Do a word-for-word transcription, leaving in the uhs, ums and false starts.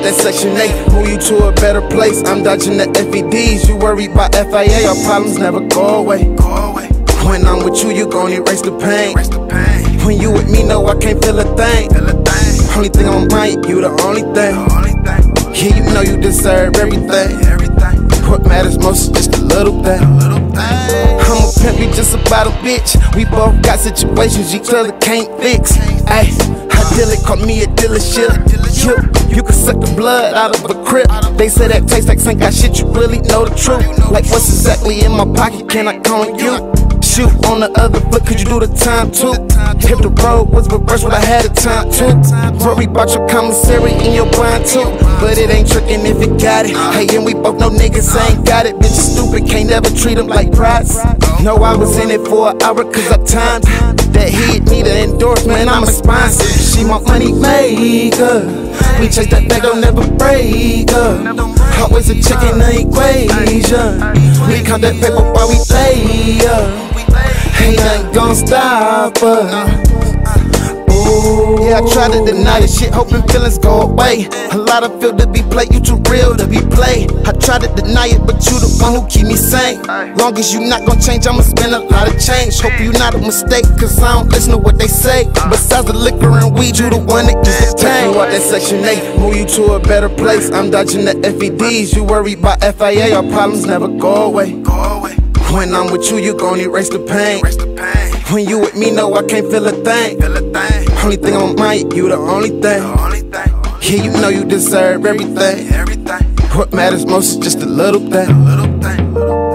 out that Section eight, move you to a better place. I'm dodging the F E Ds, you worry about F I A. Our problems never go away. When I'm with you, you gon' erase the pain. When you with me, no, I can't feel a thing. Only thing on my mind, you the only thing. Yeah, you know you deserve everything. What matters most is just a little thing. I'm a pimp, you just about a bitch. We both got situations each other can't fix. Ayy, I deal it, call me a dealership. You, you can suck the blood out of a crib. They say that tastes like ain't got shit, you really know the truth. Like what's exactly in my pocket, can I count on you? Shoot on the other foot, could you do the time too? If the road was reversed, would I had the time too? Worry about your commissary in your blind too, but it ain't tricking if it got it. Hey, and we both know niggas ain't got it. Bitches stupid, can't never treat them like prize. No, I was in it for an hour cause I timed that he need an endorsement, I'm a sponsor. She my money maker. We chase that bag, don't never break up. Always a check in the equation. We count that paper while we lay up. Ain't nothing gon' stop us. Ooh. Yeah, I try to deny the shit, hoping feelings go away. A lot of feel to be played, you too real to be played. I try to deny it, but you the one who keep me sane. Long as you not gon' change, I'ma spend a lot of change. Hope you not a mistake, cause I don't listen to what they say. Besides the liquor and weed, you the one that gets the pain. Out that Section eight, move you to a better place. I'm dodging the F E Ds, you worry about F I A. Our problems never go away. When I'm with you, you gon' erase the pain. When you with me, no, I can't feel a thing. Only thing on my mind, you the only thing. Yeah, you know you deserve everything. What matters most is just a little thing.